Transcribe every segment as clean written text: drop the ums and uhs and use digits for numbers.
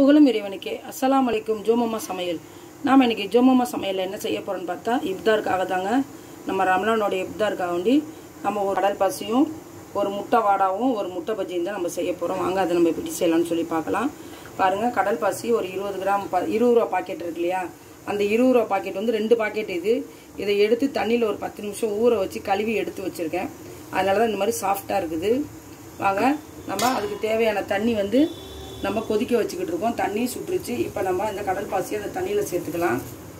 புகழும் இறைவனுக்கே. அஸ்ஸலாமு அலைக்கும். ஜோமம்மா சமையல். நாம் இன்னைக்கு ஜோமம்மா சமையலில் என்ன செய்ய போகிறோன்னு பார்த்தா, இப்தாருக்காக தாங்க. நம்ம ரமலானோட இப்தாருக்காக வேண்டி நம்ம ஒரு கடல் பாசியும் ஒரு முட்டை வாடாவும் ஒரு முட்டை பஜ்ஜியும் தான் நம்ம செய்ய போகிறோம். வாங்க அதை நம்ம எப்படி செய்யலாம்னு சொல்லி பார்க்கலாம். பாருங்கள், கடல் பாசி ஒரு 20 கிராம் 20 ரூபா பாக்கெட் இருக்கு இல்லையா, அந்த 20 ரூபா பாக்கெட் வந்து 2 பாக்கெட் இதை எடுத்து தண்ணியில் ஒரு 10 நிமிஷம் ஊற வச்சு கழுவி எடுத்து வச்சுருக்கேன். அதனால தான் இந்த மாதிரி சாஃப்டாக இருக்குது. வாங்க நம்ம அதுக்கு தேவையான தண்ணி வந்து நம்ம கொதிக்க வச்சுக்கிட்டு இருக்கோம். தண்ணி சுட்டுருச்சு. இப்போ நம்ம இந்த கடல் பாசியை அந்த தண்ணியில் சேர்த்துக்கலாம்.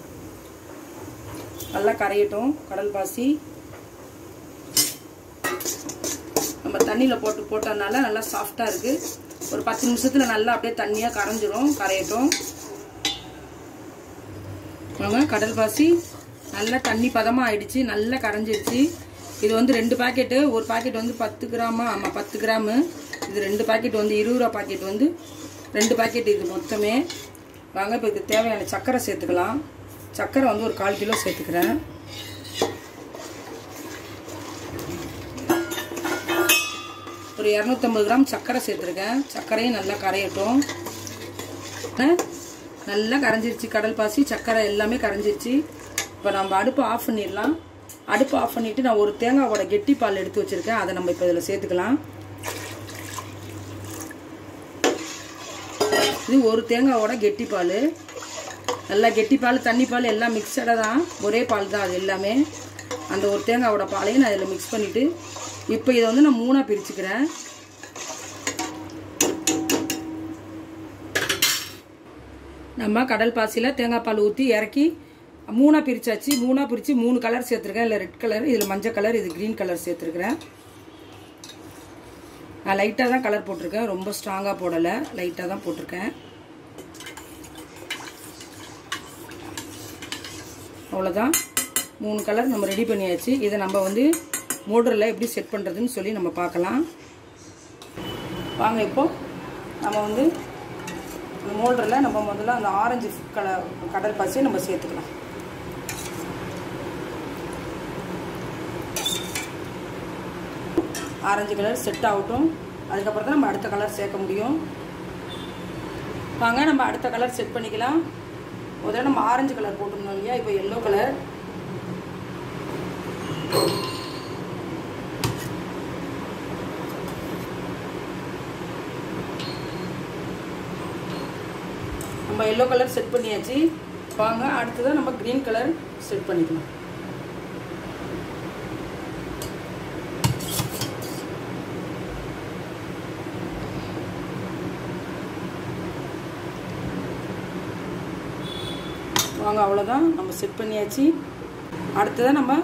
நல்லா கரையட்டும் கடல் பாசி. நம்ம தண்ணியில் போட்டதுனால நல்லா சாஃப்டாக இருக்குது. ஒரு 10 நிமிஷத்தில் நல்லா அப்படியே தண்ணியாக கரையட்டும். வாங்க, கடல் பாசி நல்லா தண்ணி பதமாக ஆயிடுச்சு, நல்லா கரைஞ்சிருச்சு. இது வந்து 2 பாக்கெட்டு. ஒரு பாக்கெட் வந்து 10 கிராமா, ஆமாம் 10 கிராமு. இது 2 பாக்கெட் வந்து 20 ரூபா பாக்கெட் வந்து 2 பாக்கெட் இது மொத்தமே. வாங்க இப்போ இதுக்கு தேவையான சர்க்கரை சேர்த்துக்கலாம். சர்க்கரை வந்து ஒரு 1/4 கிலோ சேர்த்துக்கிறேன். ஒரு 250 கிராம் சர்க்கரை சேர்த்துருக்கேன். சர்க்கரையும் நல்லா கரையட்டும். நல்லா கரைஞ்சிருச்சு கடல் பாசி, சர்க்கரை எல்லாமே கரைஞ்சிருச்சு. இப்போ நம்ம அடுப்பை ஆஃப் பண்ணிடலாம். அடுப்பை ஆஃப் பண்ணிவிட்டு நான் ஒரு தேங்காவோட கெட்டி பால் எடுத்து வச்சுருக்கேன். அதை நம்ம இப்போ இதில் சேர்த்துக்கலாம். இது ஒரு தேங்காவோட கெட்டி பால். நல்லா கெட்டி பால், தண்ணி பால் எல்லாம் மிக்சடாக தான், ஒரே பால் தான் அது எல்லாமே. அந்த ஒரு தேங்காவோட பாலையும் நான் இதில் மிக்ஸ் பண்ணிவிட்டு இப்போ இதை வந்து நான் 3ஆக பிரிச்சுக்கிறேன். நம்ம கடல் பாசியில் தேங்காய் பால் ஊற்றி இறக்கி 3ஆக பிரிச்சாச்சு. 3ஆக பிரித்து 3 கலர் சேர்த்துருக்கேன். இல்லை ரெட் கலர், இதில் மஞ்சள் கலர், இது க்ரீன் கலர் சேர்த்துருக்குறேன். நான் லைட்டாக தான் கலர் போட்டிருக்கேன், ரொம்ப ஸ்ட்ராங்காக போடலை, லைட்டாக தான் போட்டிருக்கேன். அவ்வளோதான், 3 கலர் நம்ம ரெடி பண்ணியாச்சு. இதை நம்ம வந்து மோட்டரில் எப்படி செட் பண்ணுறதுன்னு சொல்லி நம்ம பார்க்கலாம். வாங்க, இப்போ நம்ம வந்து இந்த மோட்டரில் நம்ம முதல்ல அந்த ஆரஞ்சு கலர் கடல் பாசியை நம்ம சேர்த்துக்கலாம். ஆரஞ்சு கலர் செட் ஆகட்டும். அதுக்கப்புறம் தான் நம்ம அடுத்த கலர் சேர்க்க முடியும். வாங்க நம்ம அடுத்த கலர் செட் பண்ணிக்கலாம். முதல்ல நம்ம ஆரஞ்சு கலர் போட்டுருந்தோம் இல்லையா, இப்போ எல்லோ கலர். நம்ம எல்லோ கலர் செட் பண்ணியாச்சு. வாங்க அடுத்ததான் நம்ம க்ரீன் கலர் செட் பண்ணிக்கலாம். வாங்க, அவ்வளோதான், நம்ம செட் பண்ணியாச்சு. அடுத்ததான் நம்ம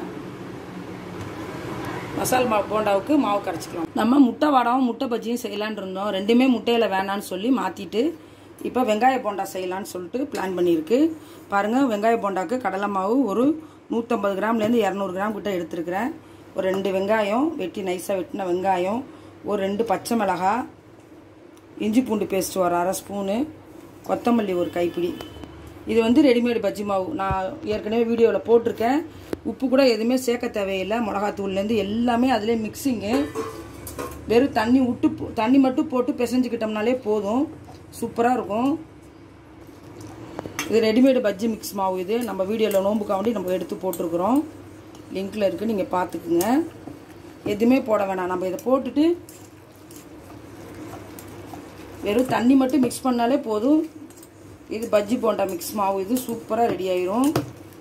மசால் போண்டாவுக்கு மாவு கரைச்சிக்கலாம். நம்ம முட்டை வாடாவும் முட்டை பஜ்ஜியும் செய்யலான் இருந்தோம். ரெண்டுமே முட்டையில் வேணான்னு சொல்லி மாற்றிட்டு இப்போ வெங்காய போண்டா செய்யலான்னு சொல்லிட்டு பிளான் பண்ணியிருக்கு. பாருங்கள், வெங்காய போண்டாவுக்கு கடலை மாவு ஒரு 150 கிராம்லேருந்து 200 கிராம் கிட்ட எடுத்துருக்கிறேன். ஒரு 2 வெங்காயம் வெட்டி நைஸாக வெட்டின வெங்காயம், ஒரு 2 பச்சை மிளகாய், இஞ்சி பூண்டு பேஸ்ட் ஒரு 1/2 ஸ்பூனு, கொத்தமல்லி ஒரு கைப்பிடி. இது வந்து ரெடிமேடு பஜ்ஜி மாவு. நான் ஏற்கனவே வீடியோவில் போட்டிருக்கேன். உப்பு கூட எதுவுமே சேர்க்க தேவையில்லை. மிளகாத்தூள்லேருந்து எல்லாமே அதிலே மிக்சிங்கு. வெறும் தண்ணி மட்டும் போட்டு பிசைஞ்சுக்கிட்டோம்னாலே போதும், சூப்பராக இருக்கும். இது ரெடிமேடு பஜ்ஜி மிக்ஸ் மாவு. இது நம்ம வீடியோவில் நோம்புக்காண்டி நம்ம எடுத்து போட்டிருக்கிறோம். லிங்கில் இருக்குது, நீங்கள் பார்த்துக்குங்க. எதுவுமே போட வேணாம். நம்ம இதை போட்டுட்டு வெறும் தண்ணி மட்டும் மிக்ஸ் பண்ணாலே போதும். இது பஜ்ஜி போண்டா மிக்ஸ் மாவு. இது சூப்பராக ரெடி ஆயிரும்.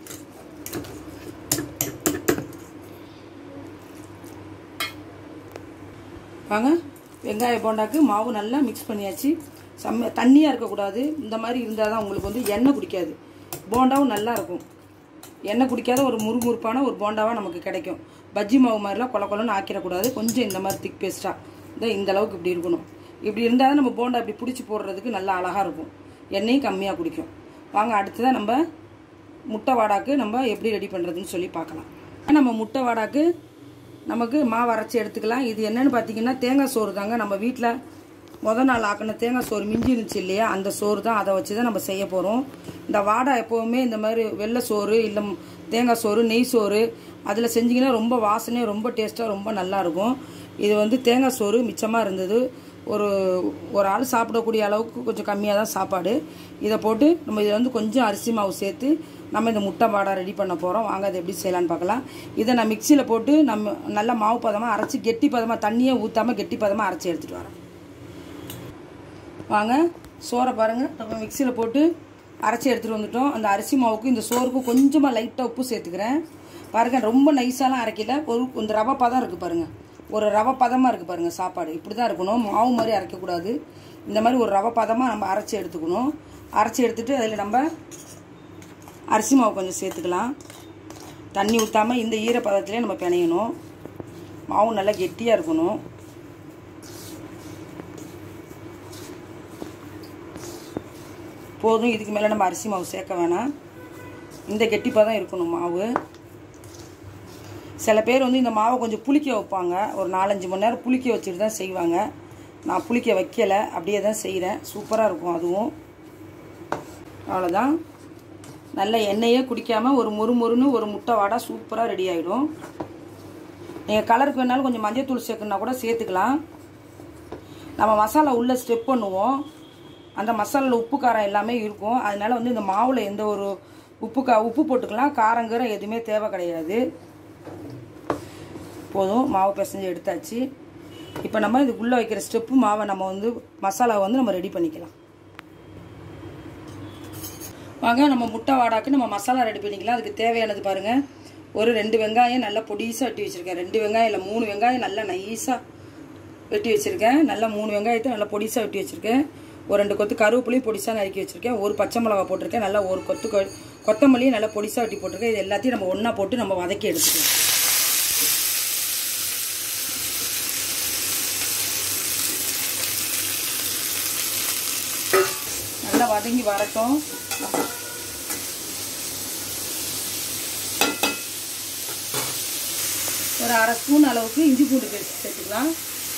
வாங்க, வெங்காய போண்டாக்கு மாவு நல்லா மிக்ஸ் பண்ணியாச்சு. தண்ணியாக இருக்கக்கூடாது. இந்த மாதிரி இருந்தால் தான் உங்களுக்கு வந்து எண்ணெய் குடிக்காது, போண்டாவும் நல்லா இருக்கும். எண்ணெய் குடிக்காத ஒரு முறுமுறுப்பான ஒரு போண்டாவாக நமக்கு கிடைக்கும். பஜ்ஜி மாவு மாதிரிலாம் கொலன்னு ஆக்கிடக்கூடாது. கொஞ்சம் இந்த மாதிரி திக் பேஸ்ட்டாக இந்த அளவுக்கு இப்படி இருக்கணும். இப்படி இருந்தால் தான் நம்ம போண்டா இப்படி பிடிச்சி போடுறதுக்கு நல்லா அழகாக இருக்கும். எண்ணெயும் கம்மியாக குடிக்கும். வாங்க, அடுத்ததான் நம்ம முட்டை வாடாக்கு நம்ம எப்படி ரெடி பண்ணுறதுன்னு சொல்லி பார்க்கலாம். நம்ம முட்டை வாடாக்கு நமக்கு மாவு அரைச்சி எடுத்துக்கலாம். இது என்னென்னு பார்த்தீங்கன்னா தேங்காய் சோறு தாங்க. நம்ம வீட்டில் முதல் நாள் ஆக்கின தேங்காய் சோறு மிஞ்சி இருந்துச்சு இல்லையா, அந்த சோறு தான். அதை வச்சு தான் நம்ம செய்ய போகிறோம். இந்த வாடை எப்போவுமே இந்த மாதிரி வெள்ளை சோறு இல்லை தேங்காய் சோறு, நெய் சோறு அதில் செஞ்சிங்கன்னா ரொம்ப வாசனையாக ரொம்ப டேஸ்ட்டாக ரொம்ப நல்லாயிருக்கும். இது வந்து தேங்காய் சோறு மிச்சமாக இருந்தது. ஒரு ஆள் சாப்பிடக்கூடிய அளவுக்கு கொஞ்சம் கம்மியாக தான் சாப்பாடு. இதை போட்டு நம்ம இதில் வந்து கொஞ்சம் அரிசி மாவு சேர்த்து நம்ம இந்த முட்டை வாடை ரெடி பண்ண போகிறோம். வாங்க அதை எப்படி செய்யலான்னு பார்க்கலாம். இதை நான் மிக்சியில் போட்டு நம்ம நல்லா மாவு பதமாக அரைச்சி கெட்டி பதமாக தண்ணியே ஊற்றாமல் கெட்டி பதமாக அரைச்சி எடுத்துகிட்டு வரேன். வாங்க சோறை பாருங்கள், நம்ம மிக்சியில் போட்டு அரைச்சி எடுத்துகிட்டு வந்துட்டோம். அந்த அரிசி மாவுக்கு இந்த சோறுக்கும் கொஞ்சமாக லைட்டாக உப்பு சேர்த்துக்கிறேன். பாருங்கள், ரொம்ப நைஸாலாம் அரைக்கல, இந்த ரவை பதம் இருக்குது பாருங்கள், ஒரு ரவை பதமாக இருக்குது பாருங்கள். சாப்பாடு இப்படி தான் இருக்கணும், மாவு மாதிரி அரைக்கக்கூடாது. இந்த மாதிரி ஒரு ரவை பதமாக நம்ம அரைச்சி எடுத்துக்கணும். அரைச்சி எடுத்துகிட்டு அதில் நம்ம அரிசி மாவு கொஞ்சம் சேர்த்துக்கலாம். தண்ணி ஊற்றாமல் இந்த ஈரப்பதத்துலேயே நம்ம பிணையணும். மாவு நல்லா கெட்டியாக இருக்கணும். போதும், இதுக்கு மேலே நம்ம அரிசி மாவு சேர்க்க வேணாம். இந்த கெட்டி பதம் இருக்கணும் மாவு. சில பேர் வந்து இந்த மாவை கொஞ்சம் புளிக்க வைப்பாங்க, ஒரு 4-5 மணி நேரம் புளிக்க வச்சுட்டு தான் செய்வாங்க. நான் புளிக்க வைக்கலை, அப்படியே தான் செய்கிறேன். சூப்பராக இருக்கும் அதுவும். அவ்வளோதான், நல்ல எண்ணெயே குடிக்காமல் ஒரு மொறுமொறுன்னு ஒரு முட்டை வாடை சூப்பராக ரெடி ஆகிடும். நீங்கள் கலருக்கு வேணாலும் கொஞ்சம் மஞ்சள் தூள் சேர்க்கணுன்னா கூட சேர்த்துக்கலாம். நம்ம மசாலா உள்ளே ஸ்டெப் பண்ணுவோம், அந்த மசாலாவில் உப்பு காரம் எல்லாமே இருக்கும். அதனால் வந்து இந்த மாவில் எந்த ஒரு உப்பு போட்டுக்கலாம், காரங்கீரம் எதுவுமே தேவை கிடையாது. போதும், மாவு பிசைஞ்சு எடுத்தாச்சு. இப்போ நம்ம இதுக்குள்ளே வைக்கிற ஸ்டெப்பு மாவை நம்ம வந்து மசாலாவை வந்து நம்ம ரெடி பண்ணிக்கலாம். வாங்க, நம்ம முட்டை வாடாக்கு நம்ம மசாலா ரெடி பண்ணிக்கலாம். அதுக்கு தேவையானது பாருங்கள், ஒரு 2 வெங்காயம் நல்லா பொடிசாக வெட்டி வச்சுருக்கேன். 2 வெங்காயம் இல்லை 3 வெங்காயம் நல்லா நைஸாக வெட்டி வச்சுருக்கேன். நல்லா 3 வெங்காயத்தை நல்லா பொடிசாக வெட்டி வச்சுருக்கேன். ஒரு 2 கொத்து கருவேப்பிலையும் பொடிசாக நறுக்கி வச்சுருக்கேன். ஒரு பச்சை மிளகா போட்டிருக்கேன். நல்லா ஒரு கொத்தமல்லியும் நல்லா பொடிசாக வெட்டி போட்டிருக்கேன். இது எல்லாத்தையும் நம்ம ஒன்றா போட்டு நம்ம வதக்கி எடுத்துக்கலாம். நல்லா வதங்கி வரட்டும். ஒரு 1/2 ஸ்பூன் அளவுக்கு இஞ்சி பூண்டு பேஸ்ட் சேர்த்துக்கலாம்.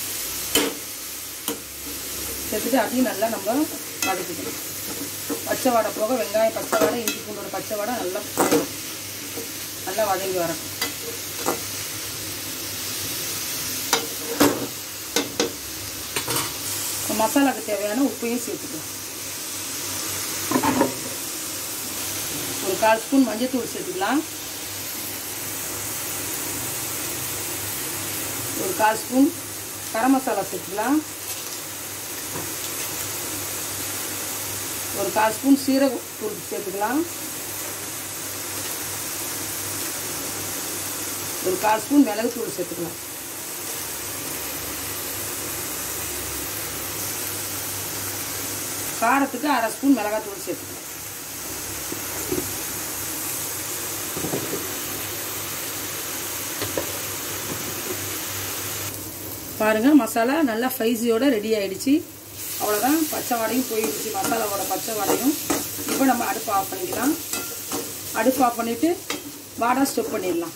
சேர்த்துட்டு அதையும் நல்லா நம்ம வதக்கிக்கலாம். பச்சை வாடை போக வெங்காயம் பச்சை வாடை, இஞ்சி பூண்டோட பச்சை வாடை நல்லா வதங்கி வரட்டும். மசாலாவுக்கு தேவையான உப்பையும் சேர்த்துக்கலாம். ஒரு 1/4 ஸ்பூன் மஞ்சள் தூள் சேர்த்துக்கலாம். ஒரு 1/4 ஸ்பூன் கரம் மசாலா சேர்த்துக்கலாம். ஒரு 1/4 ஸ்பூன் சீரகத்தூள் சேர்த்துக்கலாம். ஒரு 1/4 ஸ்பூன் மிளகுத்தூள் சேர்த்துக்கலாம். காரத்துக்கு 1/2 ஸ்பூன் மிளகாத்தூள் சேர்த்துக்கலாம். பாருங்கள், மசாலா நல்லா ஸ்பைசியோட ரெடி ஆகிடுச்சு. அவ்வளோதான், பச்சை வாடையும் போயிடுச்சு, மசாலாவோட பச்சை வாடையும். இப்போ நம்ம அடுப்பு ஆஃப் பண்ணிக்கலாம். அடுப்பு ஆஃப் பண்ணிவிட்டு வாடா ஸ்டெப் பண்ணிடலாம்.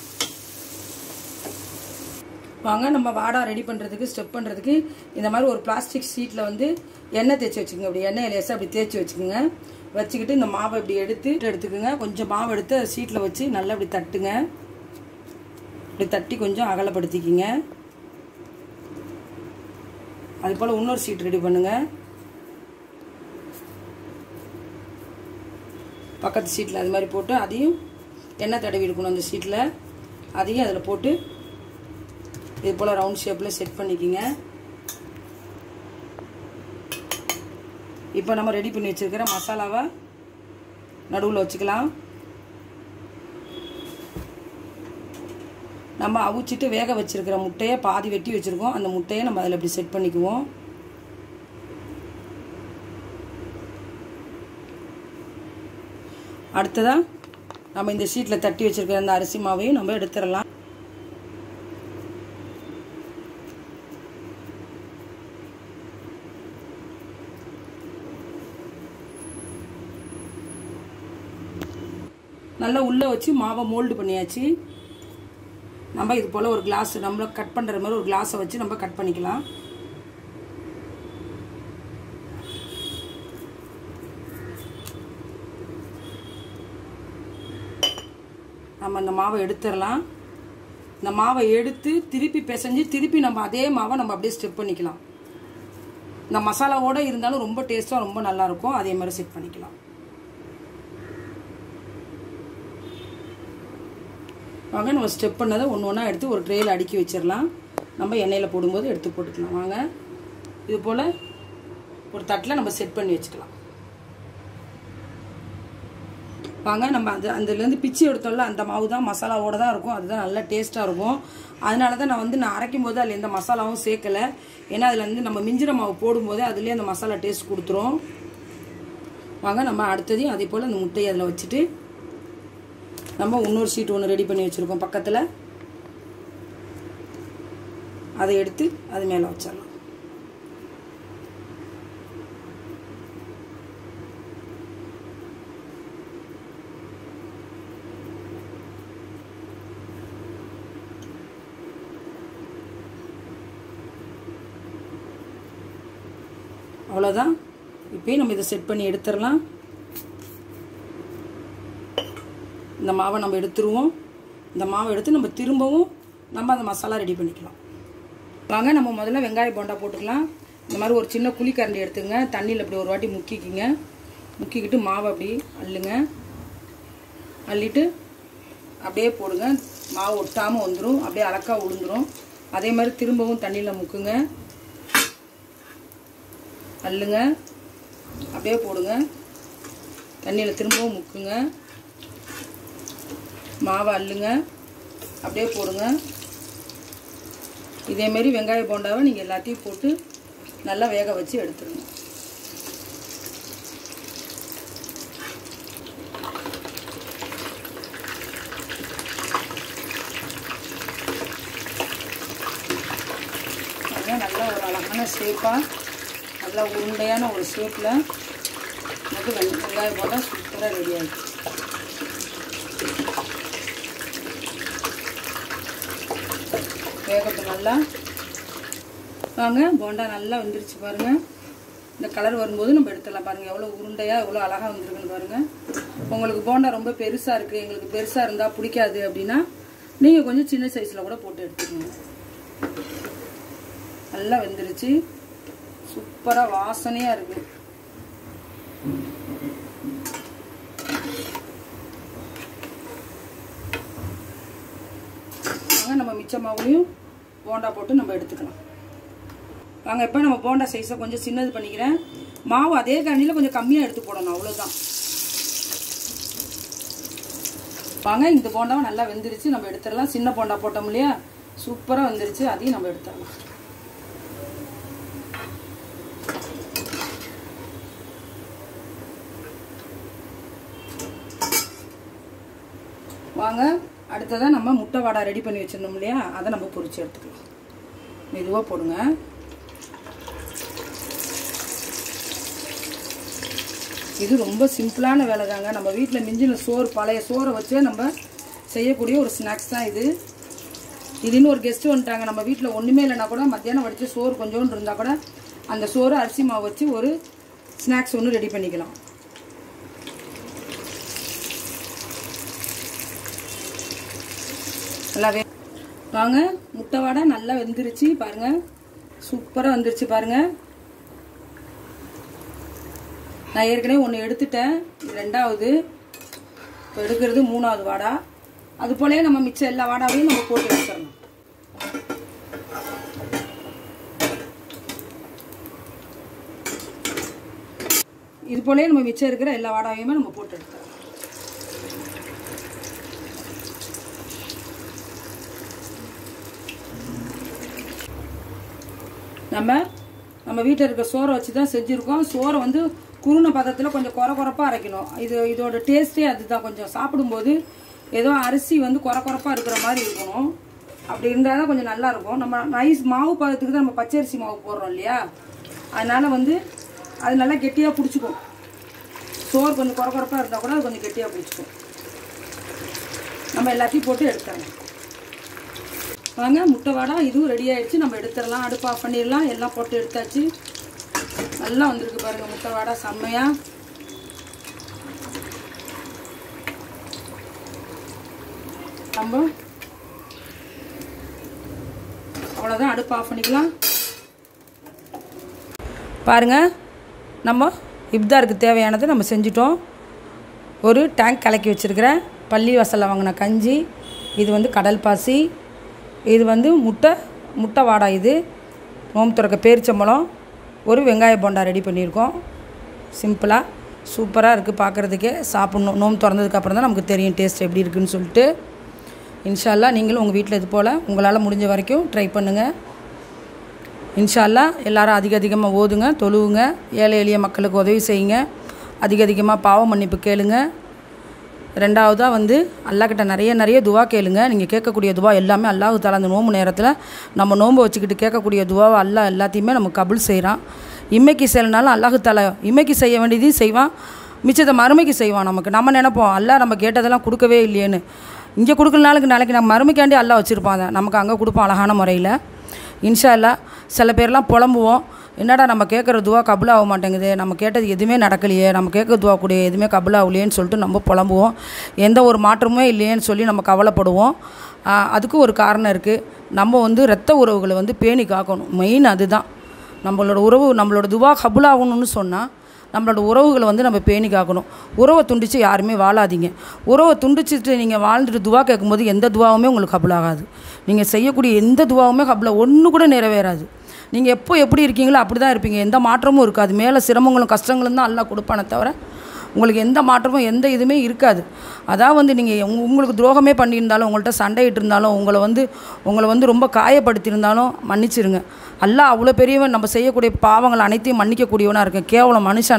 வாங்க, நம்ம வாடா ரெடி பண்ணுறதுக்கு ஸ்டெப் பண்ணுறதுக்கு இந்த மாதிரி ஒரு பிளாஸ்டிக் ஷீட்டில் வந்து எண்ணெய் தேய்ச்சி வச்சுக்கோங்க. அப்படி எண்ணெய் லேசாக அப்படி தேய்ச்சி வச்சுக்கோங்க. வச்சுக்கிட்டு இந்த மாவை இப்படி எடுத்துக்கோங்க. கொஞ்சம் மாவு எடுத்து ஷீட்டில் வச்சு நல்லா இப்படி தட்டுங்க. இப்படி தட்டி கொஞ்சம் அகலப்படுத்திக்கிங்க. அதுபோல் இன்னொரு ஷீட் ரெடி பண்ணுங்கள். பக்கத்து ஷீட்டில் அது மாதிரி போட்டு அதையும் எண்ணெய் தடவி இருக்கணும். அந்த ஷீட்டில் அதையும் அதில் போட்டு இது போல் ரவுண்ட் ஷேப்பில் செட் பண்ணிக்கிங்க. இப்போ நம்ம ரெடி பண்ணி வச்சுருக்கிற மசாலாவை நடுவில் வச்சுக்கலாம். நம்ம அவிச்சிட்டு வேக வச்சுருக்கிற முட்டையை பாதி வெட்டி வச்சுருக்கோம். அந்த முட்டையை நம்ம அதில் இப்படி செட் பண்ணிக்குவோம். அடுத்ததாக நம்ம இந்த ஷீட்டில் தட்டி வச்சுருக்கிற அந்த அரிசி மாவையும் நம்ம எடுத்துடலாம். நல்லா உள்ளே வச்சு மாவை மோல்டு பண்ணியாச்சு. நம்ம இது போல் ஒரு கிளாஸ் நம்ம கட் பண்ணுற மாதிரி ஒரு கிளாஸை வச்சு நம்ம கட் பண்ணிக்கலாம். நம்ம இந்த மாவை எடுத்துடலாம். இந்த மாவை எடுத்து திருப்பி பிசைஞ்சு திருப்பி நம்ம அதே மாவை நம்ம அப்படியே ஸ்டெப் பண்ணிக்கலாம். இந்த மசாலாவோட இருந்தாலும் ரொம்ப டேஸ்ட்டாக ரொம்ப நல்லாயிருக்கும். அதே மாதிரி செட் பண்ணிக்கலாம். வாங்க நம்ம ஸ்டெப் பண்ணதை ஒன்று ஒன்றா எடுத்து ஒரு ட்ரேயில் அடுக்கி வச்சிடலாம். நம்ம எண்ணெயில் போடும்போது எடுத்து போட்டுக்கலாம். வாங்க இது போல் ஒரு தட்டில் நம்ம செட் பண்ணி வச்சுக்கலாம். வாங்க நம்ம அதுலேருந்து பிச்சு எடுத்தோம்ல அந்த மாவு தான் மசாலாவோடு தான் இருக்கும். அதுதான் நல்லா டேஸ்ட்டாக இருக்கும். அதனால தான் நான் அரைக்கும் போது அதில் எந்த மசாலாவும் சேர்க்கலை. ஏன்னா அதில் வந்து நம்ம மிஞ்சிற மாவு போடும்போது அதுலேயே அந்த மசாலா டேஸ்ட் கொடுத்துரும். வாங்க நம்ம அடுத்ததையும் அதே போல் அந்த முட்டையை அதில் வச்சுட்டு நம்ம இன்னொரு ஷீட் ஒன்று ரெடி பண்ணி வச்சுருக்கோம் பக்கத்தில். அதை எடுத்து அது மேலே வச்சிடலாம். அவ்வளோதான். இப்போயும் நம்ம இதை செட் பண்ணி எடுத்துடலாம். இந்த மாவை நம்ம எடுத்துருவோம். இந்த மாவை எடுத்து நம்ம திரும்பவும் நம்ம அந்த மசாலா ரெடி பண்ணிக்கலாம். வாங்க நம்ம முதல்ல வெங்காய போண்டா போட்டுக்கலாம். இந்த மாதிரி ஒரு சின்ன குழிக்கரண்டி எடுத்துங்க. தண்ணியில் இப்படி ஒரு வாட்டி முக்கிக்கிங்க. முக்கிக்கிட்டு மாவை அப்படி அள்ளுங்க. அள்ளிட்டு அப்படியே போடுங்க. மாவு ஒட்டாமல் வந்துடும். அப்படியே அலக்கா உளுந்துடும். அதே மாதிரி திரும்பவும் தண்ணியில் முக்குங்க. அள்ளுங்க. அப்படியே போடுங்க. தண்ணியில் திரும்பவும் முக்குங்க. மாவை அள்ளுங்க. அப்படியே போடுங்க. இதேமாரி வெங்காய போண்டாவை நீங்கள் எல்லாத்தையும் போட்டு நல்லா வேக வச்சு எடுத்துருங்க. நல்லா ஒரு அழகான ஷேப்பாக நல்லா உருண்டையான ஒரு ஷேப்பில் நமக்கு வெங்காய போண்டா சூப்பராக ரெடி ஆகிடுச்சு. வேகட்டும் நல்லா. வாங்க போண்டா நல்லா வந்துருச்சு பாருங்கள். இந்த கலர் வரும்போது நம்ம எடுத்துடலாம். பாருங்கள் எவ்வளோ உருண்டையாக எவ்வளோ அழகாக வந்துருக்குன்னு பாருங்கள். உங்களுக்கு போண்டா ரொம்ப பெருசாக இருக்குது, எங்களுக்கு பெருசாக இருந்தால் பிடிக்காது அப்படின்னா நீங்கள் கொஞ்சம் சின்ன சைஸில் கூட போட்டு எடுத்துக்கோங்க. நல்லா வெந்துருச்சு. சூப்பராக வாசனையாக இருக்குது. வாங்க நம்ம மிச்ச மாவுலையும் போண்டா போட்டு நம்ம எடுத்துக்கலாம். வாங்க இப்போ நம்ம போண்டா சைஸை கொஞ்சம் சின்னது பண்ணிக்கிறேன். மாவு அதே கண்ணியில் கொஞ்சம் கம்மியாக எடுத்து போடணும், அவ்வளோதான். வாங்க இந்த போண்டாவை நல்லா வெந்துருச்சு, நம்ம எடுத்துடலாம். சின்ன போண்டா போட்டோம் இல்லையா, சூப்பராக வெந்துருச்சு. அதையும் நம்ம எடுத்துடலாம். வாங்க அடுத்ததான் நம்ம முட்டை வடை ரெடி பண்ணி வச்சிருந்தோம் இல்லையா, அதை நம்ம பொரிச்சு எடுத்துக்கலாம். மெதுவாக போடுங்க. இது ரொம்ப சிம்பிளான வேலை தாங்க. நம்ம வீட்டில் மிஞ்சின சோறு, பழைய சோறை வச்சே நம்ம செய்யக்கூடிய ஒரு ஸ்நாக்ஸ் தான் இது. திடீர்னு ஒரு கெஸ்ட்டு வந்துட்டாங்க, நம்ம வீட்டில் ஒன்றுமே இல்லைனா கூட மத்தியானம் வடித்து சோறு கொஞ்சோண்டு இருந்தால் கூட அந்த சோறு அரிசி மாவு வச்சு ஒரு ஸ்நாக்ஸ் ஒன்று ரெடி பண்ணிக்கலாம். நல்லாவே வாங்க முட்டை வடை நல்லா வெந்துருச்சு பாருங்க, சூப்பராக வந்துருச்சு பாருங்க. நான் ஏற்கனவே ஒன்று எடுத்துட்டேன், இது ரெண்டாவது, இப்போ எடுக்கிறது மூணாவது வாடா. அது போலயே நம்ம மிச்சம் எல்லா வாடாவையும் நம்ம போட்டு எடுத்துடணும். இது போலயே நம்ம மிச்சம் இருக்கிற எல்லா வாடாவையுமே நம்ம போட்டு எடுத்துடலாம். நம்ம வீட்டில் இருக்க சோறை வச்சு தான் செஞ்சுருக்கோம். சோறை வந்து குருணை பதத்தில் கொஞ்சம் குறப்பாக அரைக்கணும். இதோட டேஸ்ட்டே அதுதான். கொஞ்சம் சாப்பிடும்போது ஏதோ அரிசி வந்து குறப்பாக இருக்கிற மாதிரி இருக்கணும். அப்படி இருந்தால் தான் கொஞ்சம் நல்லாயிருக்கும். நம்ம நைஸ் மாவு பதத்துக்கு தான் நம்ம பச்சரிசி மாவு போடுறோம் இல்லையா, அதனால் வந்து அது நல்லா கெட்டியாக பிடிச்சிக்கும். சோறு கொஞ்சம் குறப்பாக இருந்தால் கூட அது கொஞ்சம் கெட்டியாக பிடிச்சிக்கும். நம்ம எல்லாத்தையும் போட்டு எடுத்துடலாம். வாங்க முட்டை வடை இதுவும் ரெடி ஆகிடுச்சு, நம்ம எடுத்துடலாம். அடுப்பு ஆஃப் பண்ணிடலாம். எல்லாம் போட்டு எடுத்தாச்சு. நல்லா வந்திருக்கு பாருங்கள் முட்டை வடை, செம்மையாக. நம்ம அவ்வளோதான், அடுப்பு ஆஃப் பண்ணிக்கலாம். பாருங்கள், நம்ம இப்தாருக்கு தேவையானது நம்ம செஞ்சிட்டோம். ஒரு டேங்க் கலக்கி வச்சுருக்கிறேன். பள்ளிவாசலில் வாங்கின கஞ்சி, இது வந்து கடல் பாசி, இது வந்து முட்டை வாடா, இது நோம்பு திறக்க பேரிச்சம்பழம், ஒரு வெங்காய போண்டா ரெடி பண்ணியிருக்கோம். சிம்பிளாக சூப்பராக இருக்குது பார்க்குறதுக்கே. சாப்பிட்ணும். நோம்பு திறந்ததுக்கப்புறம் தான் நமக்கு தெரியும் டேஸ்ட் எப்படி இருக்குதுன்னு சொல்லிட்டு. இன்ஷா அல்லாஹ் நீங்களும் உங்கள் வீட்டில் இது போல் உங்களால் முடிஞ்ச வரைக்கும் ட்ரை பண்ணுங்கள். இன்ஷா அல்லாஹ் எல்லோரும் அதிகமாக ஓதுங்க, தொழுவுங்க, ஏழை எளிய மக்களுக்கு உதவி செய்யுங்க, அதிகமாக பாவ மன்னிப்பு கேளுங்க. ரெண்டாவதாக வந்து அல்லாஹ்கிட்ட நிறைய துவா கேளுங்க. நீங்கள் கேட்கக்கூடிய துவா எல்லாமே அல்லாஹ் தஆலா அந்த நோம்பு நேரத்தில் நம்ம நோம்பு வச்சுக்கிட்டு கேட்கக்கூடிய துவாவை அல்லாஹ் எல்லாத்தையுமே நம்ம கபுல் செய்கிறான். இம்மைக்கு செய்யலனாலும் அல்லாஹ் தஆலா இம்மைக்கு செய்ய வேண்டியதையும் செய்வான், மிச்சத்தை மறுமைக்கு செய்வான். நம்ம நினைப்போம் அல்லாஹ் நம்ம கேட்டதெல்லாம் கொடுக்கவே இல்லையேன்னு. இங்கே கொடுக்கலனாலுக்கு நாளைக்கு நம்ம மறுமைக்காண்டி அல்லாஹ் வச்சுருப்பான், நமக்கு அங்கே கொடுப்போம் அழகான முறையில். இன்ஷா அல்லாஹ். சில பேர்லாம் புலம்புவோம், என்னடா நம்ம கேட்குற துவா கபுலாக மாட்டேங்குது, நம்ம கேட்டது எதுவுமே நடக்கலையே, நம்ம கேட்குற துவா கூடிய எதுவுமே கபுலாகலையேன்னு சொல்லிட்டு நம்ம புலம்புவோம். எந்த ஒரு மாற்றமுமே இல்லையேன்னு சொல்லி நம்ம கவலைப்படுவோம். அதுக்கு ஒரு காரணம் இருக்குது. நம்ம வந்து இரத்த உறவுகளை வந்து பேணி காக்கணும். மெயின் அதுதான். நம்மளோட துவா கபுலாகணும்னு சொன்னால் நம்மளோட உறவுகளை வந்து நம்ம பேணி காக்கணும். உறவை துண்டித்து யாருமே வாழாதீங்க. உறவை துண்டிச்சிட்டு நீங்கள் வாழ்ந்துட்டு துவா கேட்கும்போது எந்த துவாவுமே உங்களுக்கு கபுலாகாது. நீங்கள் செய்யக்கூடிய எந்த துவாவுமே ஒன்று கூட நிறைவேறாது. நீங்கள் எப்படி இருக்கீங்களோ அப்படி தான் இருப்பீங்க. எந்த மாற்றமும் இருக்காது. மேலே சிரமங்களும் கஷ்டங்களும் தான் அல்லாஹ் கொடுப்பானே தவிர உங்களுக்கு எந்த மாற்றமும் எந்த இதுவுமே இருக்காது. அதான் வந்து நீங்கள் உங்களுக்கு துரோகமே பண்ணியிருந்தாலும், உங்கள்கிட்ட சண்டையிட்டு இருந்தாலும், உங்களை வந்து ரொம்ப காயப்படுத்தியிருந்தாலும் மன்னிச்சிருங்க. அல்லாஹ் அவ்வளோ பெரியவன். நம்ம செய்யக்கூடிய பாவங்கள் அனைத்தையும் மன்னிக்கக்கூடியவனாக இருக்கேன். கேவலம் மனுஷன்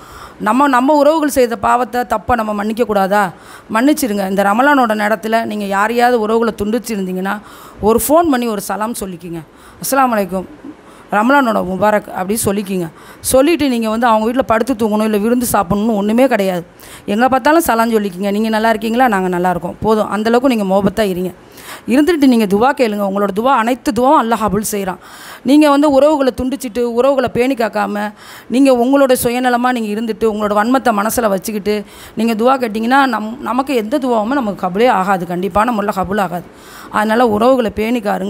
நம்ம உறவுகள் செய்த பாவத்தை தப்பை நம்ம மன்னிக்கக்கூடாதா? மன்னிச்சிருங்க. இந்த ரமலானோட நேரத்தில் நீங்கள் யாரையாவது உறவுகளை துண்டிச்சிருந்தீங்கன்னா ஒரு ஃபோன் பண்ணி ஒரு சலாம் சொல்லிக்கிங்க. அஸ்ஸலாமு அலைக்கும், ரமலானோட முபாரக் அப்படி சொல்லிக்கிங்க. சொல்லிவிட்டு நீங்கள் வந்து அவங்க வீட்டில் படுத்து தூங்கணும், இல்லை விருந்து சாப்பிட்ணுன்னு ஒன்றுமே கிடையாது. எங்கே பார்த்தாலும் சலாம் சொல்லிக்கிங்க. நீங்கள் நல்லா இருக்கீங்களா, நாங்கள் நல்லாயிருக்கோம், போதும். அந்தளவுக்கு நீங்கள் மோபத்தாக இருங்க. இருந்துட்டு நீங்கள் துவா கேளுங்க. உங்களோட துவா அனைத்து துவாவும் அல்லாஹ் கபூல் செய்கிறான். நீங்கள் வந்து உறவுகளை துண்டிச்சிட்டு உறவுகளை பேணி காக்காமல் நீங்கள் உங்களோட சுயநலமாக நீங்கள் இருந்துட்டு உங்களோட வன்மத்தை மனசில் வச்சுக்கிட்டு நீங்கள் துவா கேட்டிங்கன்னா நமக்கு எந்த துவாவுமே நமக்கு கபூலே ஆகாது. கண்டிப்பான முறையில் கபூல் ஆகாது. அதனால் உறவுகளை பேணிக்காருங்க.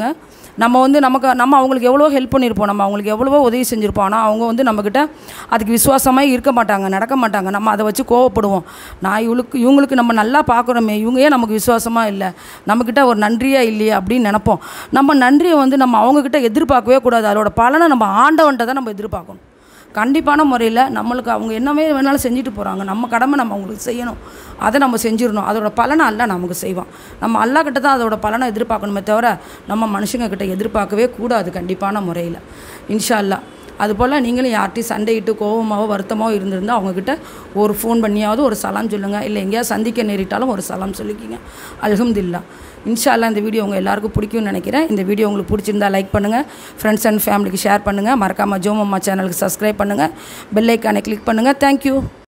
நம்ம அவங்களுக்கு எவ்வளோ ஹெல்ப் பண்ணியிருப்போம், நம்ம அவங்களுக்கு எவ்வளவோ உதவி செஞ்சுருப்போம். ஆனால் அவங்க வந்து நம்மக்கிட்ட அதுக்கு விசுவாசமாக இருக்க மாட்டாங்க, நடக்க மாட்டாங்க. நம்ம அதை வச்சு கோவப்படுவோம். இவங்களுக்கு நம்ம நல்லா பார்க்குறோமே, இவங்க ஏன் நமக்கு விசுவாசமாக இல்லை, நம்மக்கிட்ட ஒரு நன்றியாக இல்லையே அப்படின்னு நினைப்போம். நம்ம நன்றியை வந்து நம்ம அவங்கக்கிட்ட எதிர்பார்க்கவே கூடாது. அதோட பலனை நம்ம ஆண்டவன்ட்ட தான் நம்ம எதிர்பார்க்கணும். கண்டிப்பான முறையில் நம்மளுக்கு அவங்க என்னவே வேணாலும் செஞ்சுட்டு போகிறாங்க. நம்ம கடமை நம்ம அவங்களுக்கு செய்யணும். அதை நம்ம செஞ்சிடணும். அதோட பலனை அல்லாஹ் நமக்கு செய்வான். நம்ம அல்லாஹ்கிட்ட தான் அதோட பலனை எதிர்பார்க்கணுமே தவிர நம்ம மனுஷங்கக்கிட்ட எதிர்பார்க்கவே கூடாது. கண்டிப்பான முறையில் இன்ஷா அல்லாஹ். அதுபோல் நீங்களும் யார்ட்டையும் சண்டையிட்டு கோவமாவோ வருத்தமாவோ இருந்திருந்தால் அவங்கக்கிட்ட ஒரு ஃபோன் பண்ணியாவது ஒரு சலாம் சொல்லுங்கள். இல்லை எங்கேயாவது சந்திக்க நேரிட்டாலும் ஒரு சலாம் சொல்லிக்கிங்க. அல்ஹம்துலில்லாஹ். இன்ஷா அல்லாஹ் இந்த வீடியோ உங்கள் எல்லாருக்கும் பிடிக்கும்னு நினைக்கிறேன். இந்த வீடியோ உங்களுக்கு பிடிச்சிருந்தா லைக் பண்ணுங்கள், ஃப்ரெண்ட்ஸ் அண்ட் ஃபேமிலிக்கு ஷேர் பண்ணுங்கள். மறக்காமல் ஜோம் அம்மா சேனலுக்கு சப்ஸ்கிரைப் பண்ணுங்கள், பெல் ஐக்கானை கிளிக் பண்ணுங்கள். தேங்க்யூ.